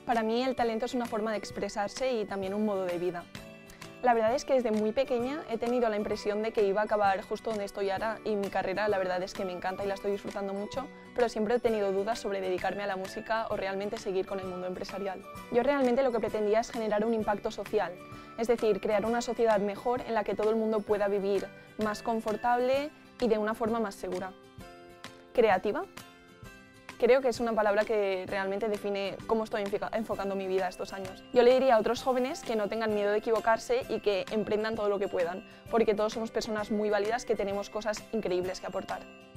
Para mí el talento es una forma de expresarse y también un modo de vida. La verdad es que desde muy pequeña he tenido la impresión de que iba a acabar justo donde estoy ahora y mi carrera la verdad es que me encanta y la estoy disfrutando mucho, pero siempre he tenido dudas sobre dedicarme a la música o realmente seguir con el mundo empresarial. Yo realmente lo que pretendía es generar un impacto social, es decir, crear una sociedad mejor en la que todo el mundo pueda vivir más confortable y de una forma más segura. ¿Creativa? Creo que es una palabra que realmente define cómo estoy enfocando mi vida estos años. Yo le diría a otros jóvenes que no tengan miedo de equivocarse y que emprendan todo lo que puedan, porque todos somos personas muy válidas que tenemos cosas increíbles que aportar.